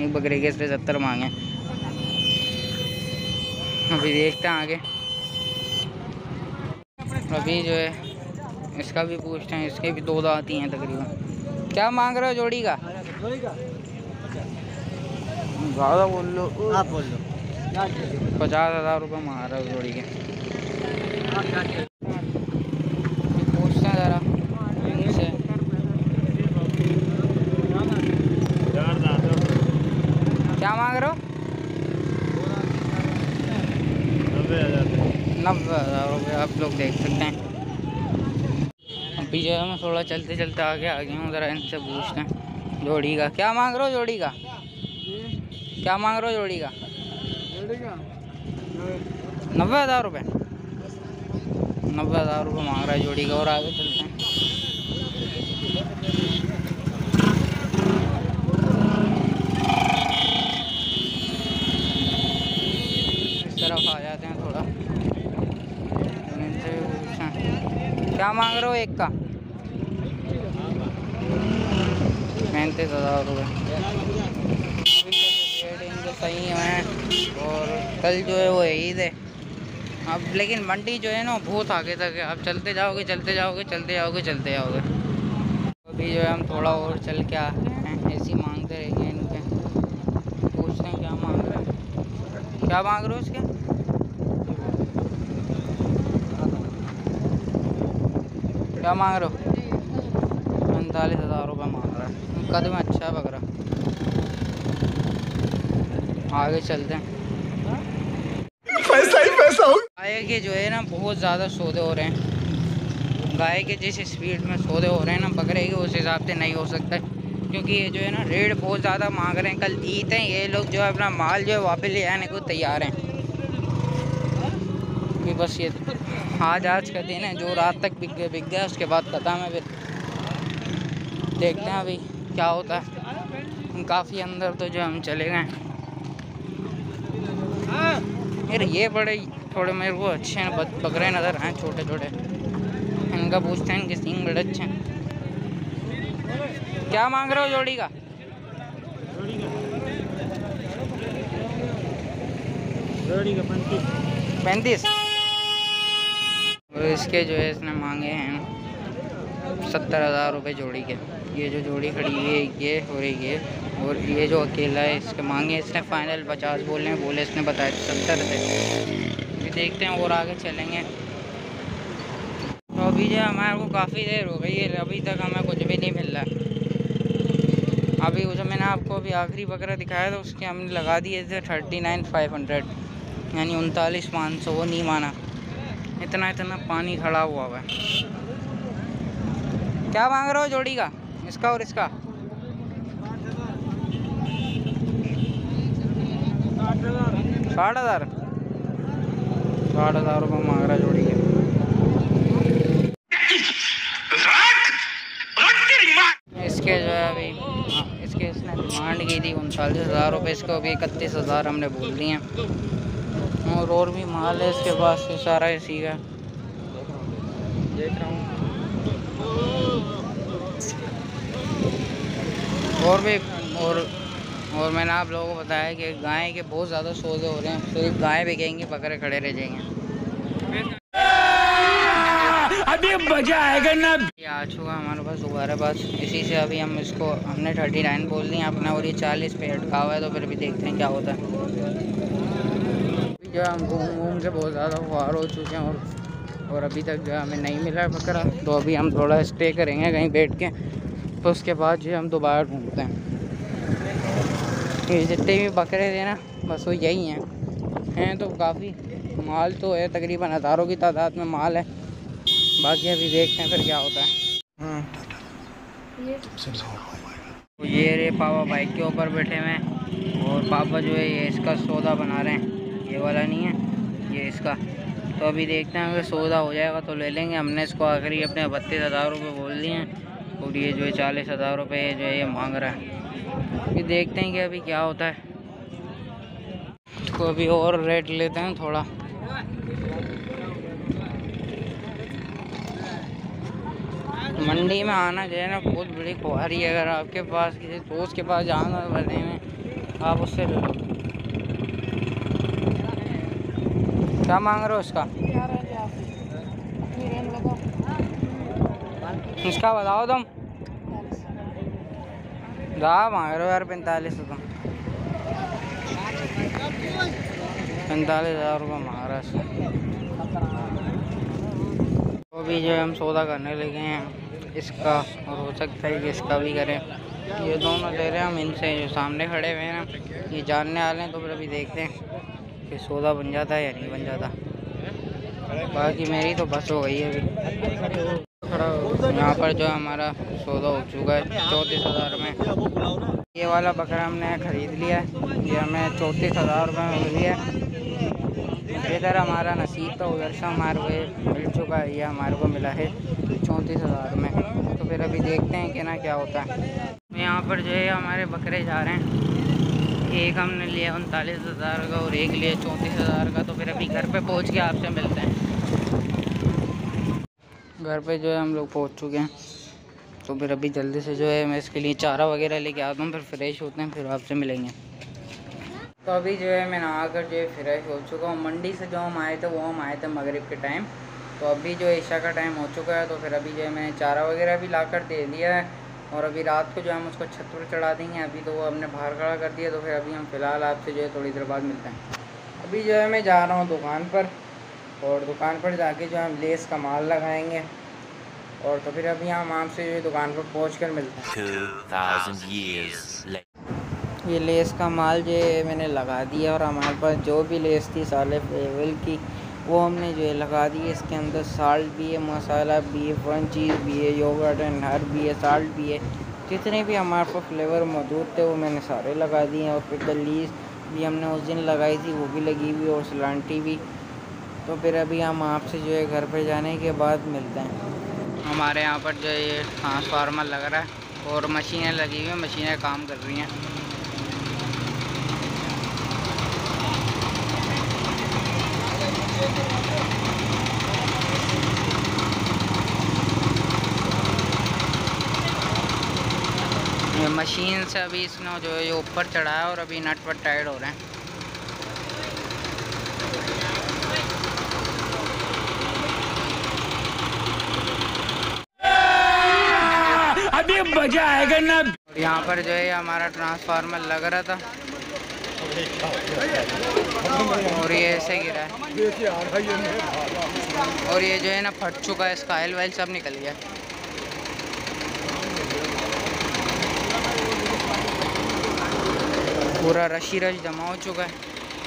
एक बकरे के इसने 70 मांगे। अभी देखते हैं आगे। अभी जो है इसका भी पूछते हैं, इसके भी 2 दांत हैं तकरीबन। क्या मांग रहे हो जोड़ी का? ज़्यादा बोल लो, आप बोल लो। 50,000 रुपये मांग रहा है जोड़ी के। पूछते हैं ज़रा इनसे। क्या मांग रहे हो? 90,000 रुपये। आप लोग देख सकते हैं। अभी जो है मैं थोड़ा चलते चलते आगे आ गया हूँ, ज़रा इनसे पूछते हैं जोड़ी का। क्या मांग रहे हो जोड़ी का? क्या मांग रहे हो जोड़ी का? 90,000 रुपये। 90,000 रुपये मांग रहा है जोड़ी का। और आगे चलते हैं। इस तरफ आ जाते हैं थोड़ा, इनसे पूछें क्या मांग रहे हो एक का? 35,000 रुपये। रेट इनके सही हैं। और कल जो है वो ईद है अब, लेकिन मंडी जो है ना बहुत आगे तक है। आप चलते जाओगे चलते जाओगे चलते जाओगे चलते जाओगे। अभी जो है हम थोड़ा और चल के आ गए हैं, ऐसे ही मांगते रहेंगे इनके। पूछते हैं क्या मांग रहे हैं। क्या मांग रहे हो इसके? क्या मांग रहे हो? 45,000 रुपये मांग रहा है। कदम अच्छा है बकरा। आगे चलते हैं। पैसा ही पैसा हो। गाय के जो है ना बहुत ज़्यादा सौदे हो रहे हैं। गाय के जैसे स्पीड में सौदे हो रहे हैं ना, बकरे के उस हिसाब से नहीं हो सकता है। क्योंकि ये जो है ना रेट बहुत ज़्यादा मांग रहे हैं। कल ईद है, ये लोग जो है अपना माल जो है वापस ले आने को तैयार हैं। कि बस ये आज का दिन है, जो रात तक बिक गया उसके बाद खत्म है। फिर देखते हैं अभी क्या होता है। काफ़ी अंदर तो जो हम चले गए यार। ये बड़े थोड़े मेरे को अच्छे हैं बकरे नज़र आए, छोटे छोटे। इनका पूछते हैं, इनके सींग बड़े अच्छे हैं। क्या मांग रहे हो जोड़ी का? जोड़ी का 35। और इसके जो है इसने मांगे हैं 70,000 रुपये जोड़ी के। ये जो जोड़ी खड़ी है ये और ये जो अकेला है इसके मांगे इसने फाइनल 50 बोले इसने बताया 70 थे। अभी देखते हैं और आगे चलेंगे। तो अभी जो हमारे को काफ़ी देर हो गई है, अभी तक हमें कुछ भी नहीं मिल रहा है। अभी जो मैंने आपको अभी आखिरी बकरा दिखाया था उसके हमने लगा दिए थे 39,500, यानी 39,500। वो नहीं माना, इतना पानी खड़ा हुआ है। क्या मांग रहे हो जोड़ी का? इसका और इसका 60,000। 60,000 रुपये मांग रहा है जोड़ी के। इसके जो है अभी इसके इसने डिमांड की थी 39,000 रुपये। इसको अभी 31,000 हमने बोल दिए हैं। और भी माल है इसके पास, सारा इसी का देख रहा हूँ। और भी और मैंने आप लोगों को बताया कि गाय के बहुत ज़्यादा सौदे हो रहे हैं। सिर्फ गाय बिकेंगी, बकरे खड़े रह जाएंगे। अभी मजा आएगा ना। ये आ चुका हमारे पास दोबारा बस। इसी से अभी हमने 39 बोल दिए अपना, और ये 40 पे अटका हुआ है। तो फिर भी देखते हैं क्या होता है। जो हम घूम के बहुत ज़्यादा खुआर हो चुके हैं और अभी तक जो हमें नहीं मिला है बकरा। तो अभी हम थोड़ा स्टे करेंगे कहीं बैठ के, तो उसके बाद जो हम दोबारा ढूंढते हैं। ये जितने भी बकरे थे ना बस वो यही हैं तो काफ़ी माल तो है, तकरीबन हज़ारों की तादाद में माल है। बाकी अभी देखते हैं फिर क्या होता है। तो ये रे पापा बाइक के ऊपर बैठे हुए हैं और पापा जो है ये इसका सौदा बना रहे हैं। ये वाला नहीं है, ये इसका। तो अभी देखते हैं अगर सौदा हो जाएगा तो ले लेंगे। हमने इसको आखिरी अपने 32,000 रुपये बोल दिए हैं और ये जो है 40,000 रुपये जो है ये मांग रहा है। अभी देखते हैं कि अभी क्या होता है। इसको अभी और रेट लेते हैं थोड़ा। मंडी में आना जो है ना बहुत बड़ी खुआरी है। अगर आपके पास किसी दोस्त के पास जाना बने में आप उससे ले लो। क्या मांग रहे हो उसका? इसका बताओ तुम। दा मांग रहे हो यार 45 तो तुम 45,000 रुपये मांग रहा है इसका। तो अभी जो है हम सौदा करने लगे हैं इसका, और हो सकता है कि इसका भी करें। ये दोनों ले रहे हैं हम इनसे, जो सामने खड़े हुए हैं ना, ये जानने वाले हैं। तो फिर अभी देखते हैं कि सौदा बन जाता है या नहीं बन जाता। बाकी मेरी तो बस हो गई है अभी। यहाँ पर जो हमारा सौदा हो चुका है 34,000 में। ये वाला बकरा हमने ख़रीद लिया है, ये हमें 34,000 रुपये में मिल गया। इधर हमारा नसीब था, उधर से हमारे को मिल चुका है, ये हमारे को मिला है 34,000 में। तो फिर अभी देखते हैं कि ना क्या होता है। यहाँ पर जो है हमारे बकरे जा रहे हैं, एक हमने लिया 39,000 का और एक लिया 34,000 का। तो फिर अभी घर पे पहुँच के आपसे मिलते हैं। घर पे जो है हम लोग पहुँच चुके हैं। तो फिर अभी जल्दी से जो है मैं इसके लिए चारा वगैरह लेके आता हूँ, फिर फ्रेश होते हैं, फिर आपसे मिलेंगे। तो अभी जो है मैं नहा कर जो है फ्रेश हो चुका हूँ। मंडी से जो हम आए थे वो हम आए थे मगरिब के टाइम। तो अभी जो ईशा का टाइम हो चुका है। तो फिर अभी जो है मैंने चारा वगैरह भी ला कर दे दिया है, और अभी रात को जो हम उसको छत पर चढ़ा देंगे। अभी तो वो हमने बाहर खड़ा कर दिया। तो फिर अभी हम फ़िलहाल आपसे जो है थोड़ी देर बाद मिलते हैं। अभी जो है मैं जा रहा हूँ दुकान पर, और दुकान पर जाके जो हम लेस का माल लगाएंगे, और तो फिर अभी हम आपसे जो है दुकान पर पहुँच कर मिलते हैं। 2000 years later. ये लेस का माल जो है मैंने लगा दिया, और हमारे पास जो भी लेस थी साले फ्लेवर की वो हमने जो है लगा दी है। इसके अंदर साल्ट भी है, मसाला भी है, फन चीज़ भी है, योगर्ट एंड हर भी है, साल्ट भी है। जितने भी हमारे पास फ्लेवर मौजूद थे वो मैंने सारे लगा दिए हैं। और पिकल लीज भी हमने उस दिन लगाई थी, वो भी लगी हुई, और सलांटी भी। तो फिर अभी हम आपसे जो है घर पर जाने के बाद मिलते हैं। हमारे यहाँ पर जो ये ट्रांसफार्मर लग रहा है और मशीनें लगी हुई हैं, मशीनें काम कर रही हैं। ये मशीन से अभी इसने जो है ये ऊपर चढ़ा है, और अभी नट पर टाइट हो रहे हैं। अभी मजा आएगा ना। और यहाँ पर जो है हमारा ट्रांसफार्मर लग रहा था, और ये ऐसे गिरा है, और ये जो है ना फट चुका है, इसका ऑयल वाइल सब निकल गया। पूरा रशी रश जमा हो चुका है।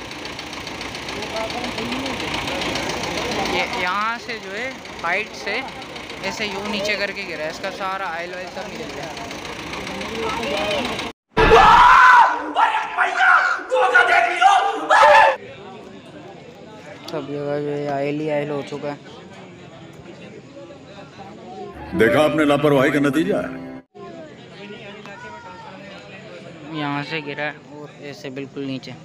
ये यहाँ से जो है हाइट से ऐसे यूँ नीचे करके गिरा है, इसका सारा ऑयल वाइल सब निकल गया। सब जगह जो है ऑयल ही ऑयल हो चुका है। देखा आपने लापरवाही का नतीजा है। यहाँ से गिरा है और ऐसे बिल्कुल नीचे।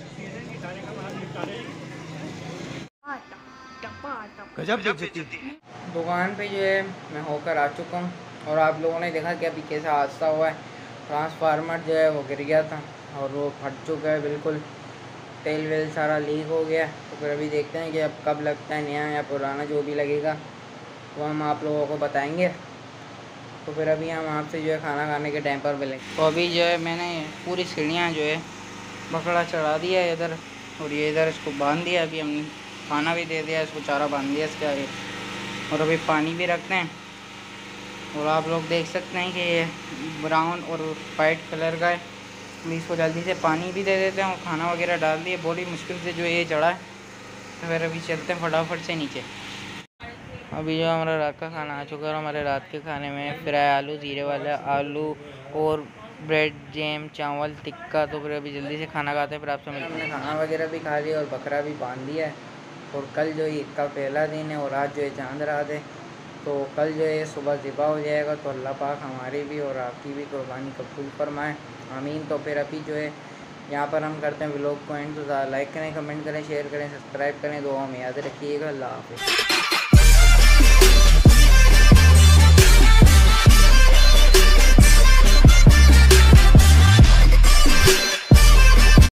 दुकान पे जो है मैं होकर आ चुका हूँ, और आप लोगों ने देखा कि अभी कैसा हादसा हुआ है। ट्रांसफार्मर जो है वो गिर गया था, और वो फट चुका है बिल्कुल, तेल वेल सारा लीक हो गया। तो फिर अभी देखते हैं कि अब कब लगता है नया या पुराना, जो भी लगेगा वो हम आप लोगों को बताएंगे। तो फिर अभी हम आपसे जो है खाना खाने के टाइम पर मिलेंगे। तो अभी जो है मैंने पूरी सीढ़ियाँ जो है बकरा चढ़ा दिया है इधर, और ये इधर इसको बांध दिया। अभी हमने खाना भी दे दिया, इसको चारा बांध दिया इसके आगे, और अभी पानी भी रखते हैं। और आप लोग देख सकते हैं कि ये ब्राउन और वाइट कलर का है। हम इसको जल्दी से पानी भी दे देते हैं और खाना वगैरह डाल दिए। बड़ी मुश्किल से जो ये चढ़ा है, तो फिर अभी चलते हैं फटाफट से नीचे। अभी जो हमारा रात का खाना आ चुका है, और हमारे रात के खाने में फ्राई आलू, जीरे वाला आलू और ब्रेड जैम, चावल टिक्का। तो फिर अभी जल्दी से खाना खाते हैं, फिर आपसे मिलते हैं। हमने खाना वगैरह भी खा लिया और बकरा भी बांध दिया है। और कल जो ईद का पहला दिन है, और आज जो है चांद रात है। तो कल जो है सुबह ज़िबा हो जाएगा। तो अल्लाह पाक हमारी भी और आपकी भी कुर्बानी कबूल फरमाए, आमीन। तो फिर अभी जो है यहाँ पर हम करते हैं व्लॉग को एंड। तो लाइक करें, कमेंट करें, शेयर करें, सब्सक्राइब करें, दुआ में याद रखिएगा। अल्लाह हाफ़िज़।